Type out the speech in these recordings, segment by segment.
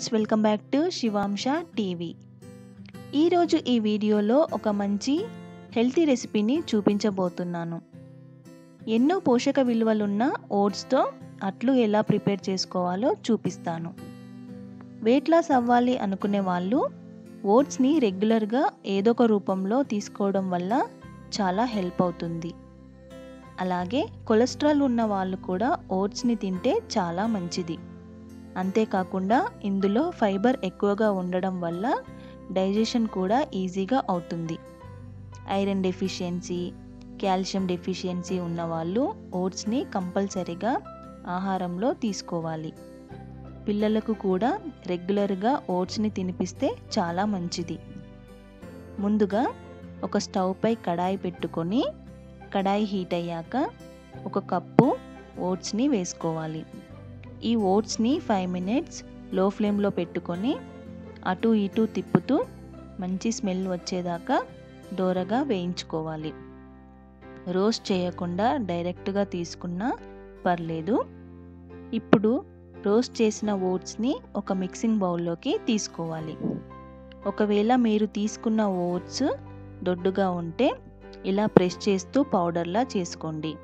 Friends, welcome back to Shivansha TV. ఈరోజు ఈ వీడియోలో ఒక మంచి హెల్తీ రెసిపీని చూపించబోతున్నాను. ఎన్నో పోషక విలువలున్న ఓట్స్తో అట్లు ఎలా ప్రిపేర్ చేసుకోవాలో చూపిస్తాను. వెయిట్ లాస్ అవ్వాలి అనుకునే వాళ్ళు ఓట్స్ని రెగ్యులర్గా ఏదో ఒక రూపంలో తీసుకోవడం వల్ల చాలా హెల్ప్ అవుతుంది. అలాగే కొలెస్ట్రాల్ ఉన్న వాళ్ళు కూడా ఓట్స్ని తింటే చాలా మంచిది. అంతేకాకుండా ఇందులో ఫైబర్ ఎక్కువగా ఉండడం వల్ల డైజెషన్ కూడా ఈజీగా అవుతుంది. ఐరన్ డెఫిషియన్సీ, కాల్షియం డెఫిషియన్సీ ఉన్నవాళ్ళు ఓట్స్ని కంపల్సరీగా ఆహారంలో తీసుకోవాలి. పిల్లలకు కూడా రెగ్యులర్గా ఓట్స్ని తినిపిస్తే చాలా మంచిది. ముందుగా ఒక స్టవ్ పై కడాయి పెట్టుకొని కడాయి హీట్ అయ్యాక ఒక కప్పు ఓట్స్ని వేసుకోవాలి. ఈ ఓట్స్ని 5 మినిట్స్ లో ఫ్లేమ్లో పెట్టుకొని అటు ఇటు తిప్పుతూ మంచి స్మెల్ వచ్చేదాకా దోరగా వేయించుకోవాలి. రోస్ట్ చేయకుండా డైరెక్ట్గా తీసుకున్నా పర్లేదు. ఇప్పుడు రోస్ట్ చేసిన ఓట్స్ని ఒక మిక్సింగ్ బౌల్లోకి తీసుకోవాలి. ఒకవేళ మీరు తీసుకున్న ఓట్స్ దొడ్డుగా ఉంటే ఇలా ప్రెస్ చేస్తూ పౌడర్లా చేసుకోండి.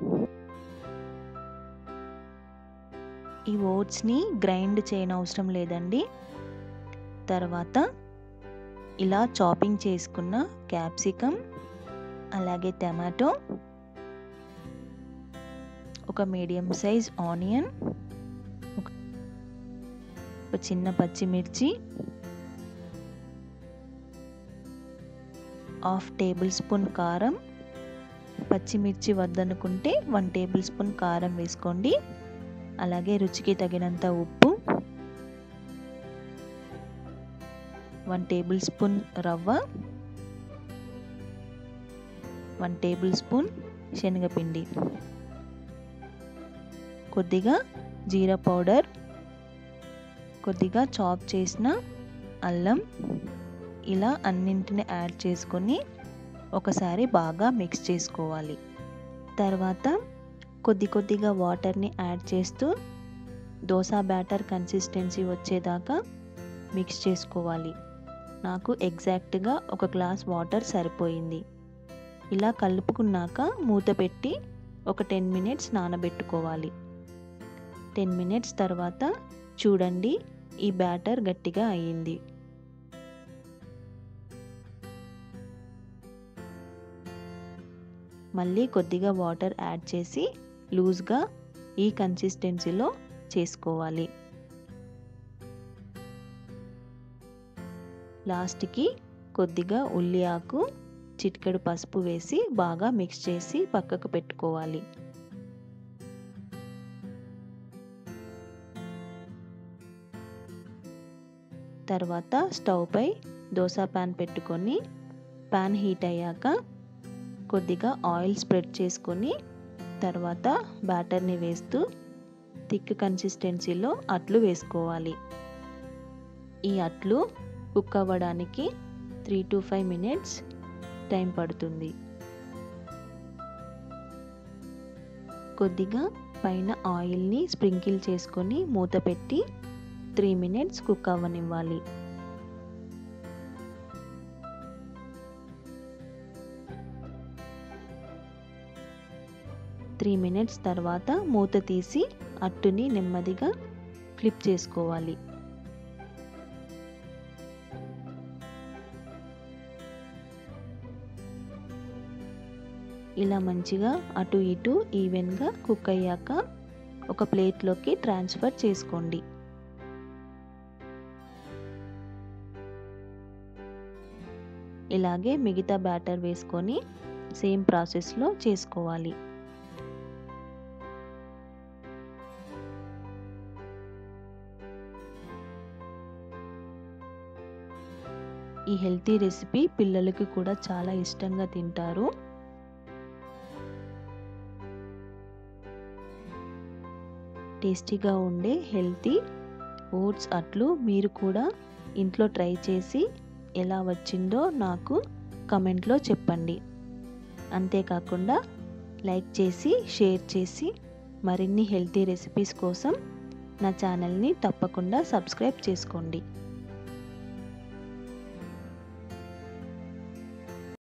ఈ ఓట్స్ని గ్రైండ్ చేయనవసరం లేదండి. తర్వాత ఇలా చాపింగ్ చేసుకున్న క్యాప్సికమ్, అలాగే టమాటో, ఒక మీడియం సైజ్ ఆనియన్, ఒక చిన్న పచ్చిమిర్చి, 1/2 టేబుల్ స్పూన్ కారం, పచ్చిమిర్చి వద్దనుకుంటే 1 టేబుల్ స్పూన్ కారం వేసుకోండి. అలాగే రుచికి తగినంత ఉప్పు, 1 టేబుల్ స్పూన్ రవ్వ, 1 టేబుల్ స్పూన్ శనగపిండి, కొద్దిగా జీరా పౌడర్, కొద్దిగా చాప్ చేసిన అల్లం. ఇలా అన్నింటిని యాడ్ చేసుకొని ఒకసారి బాగా మిక్స్ చేసుకోవాలి. తర్వాత కొద్దిగా వాటర్ని యాడ్ చేస్తూ దోశ బ్యాటర్ కన్సిస్టెన్సీ వచ్చేదాకా మిక్స్ చేసుకోవాలి. నాకు ఎగ్జాక్ట్గా 1 గ్లాస్ వాటర్ సరిపోయింది. ఇలా కలుపుకున్నాక మూత పెట్టి ఒక 10 మినిట్స్ నానబెట్టుకోవాలి. 10 మినిట్స్ తర్వాత చూడండి, ఈ బ్యాటర్ గట్టిగా అయ్యింది. మళ్ళీ కొద్దిగా వాటర్ యాడ్ చేసి లూజ్గా ఈ కన్సిస్టెన్సీలో చేసుకోవాలి. లాస్ట్కి కొద్దిగా ఉల్లి ఆకు, చిటికెడు పసుపు వేసి బాగా మిక్స్ చేసి పక్కకు పెట్టుకోవాలి. తర్వాత స్టవ్ పై దోశ ప్యాన్ పెట్టుకొని ప్యాన్ హీట్ అయ్యాక కొద్దిగా ఆయిల్ స్ప్రెడ్ చేసుకొని తర్వాత బ్యాటర్ని వేస్తూ థిక్ కన్సిస్టెన్సీలో అట్లు వేసుకోవాలి. ఈ అట్లు కుక్ అవ్వడానికి 3 to 5 మినిట్స్ టైం పడుతుంది. కొద్దిగా పైన ఆయిల్ని స్ప్రింకిల్ చేసుకొని మూత పెట్టి 3 మినిట్స్ కుక్ అవ్వనివ్వాలి. త్రీ మినిట్స్ తర్వాత మూత తీసి అట్టుని నెమ్మదిగా ఫ్లిప్ చేసుకోవాలి. ఇలా మంచిగా అటు ఇటు ఈవెన్గా కుక్ అయ్యాక ఒక ప్లేట్లోకి ట్రాన్స్ఫర్ చేసుకోండి. ఇలాగే మిగతా బ్యాటర్ వేసుకొని సేమ్ ప్రాసెస్లో చేసుకోవాలి. ఈ హెల్తీ రెసిపీ పిల్లలకి కూడా చాలా ఇష్టంగా తింటారు. టేస్టీగా ఉండే హెల్తీ ఓట్స్ అట్లు మీరు కూడా ఇంట్లో ట్రై చేసి ఎలా వచ్చిందో నాకు కమెంట్లో చెప్పండి. అంతేకాకుండా లైక్ చేసి షేర్ చేసి మరిన్ని హెల్తీ రెసిపీస్ కోసం నా ఛానల్ని తప్పకుండా సబ్స్క్రైబ్ చేసుకోండి.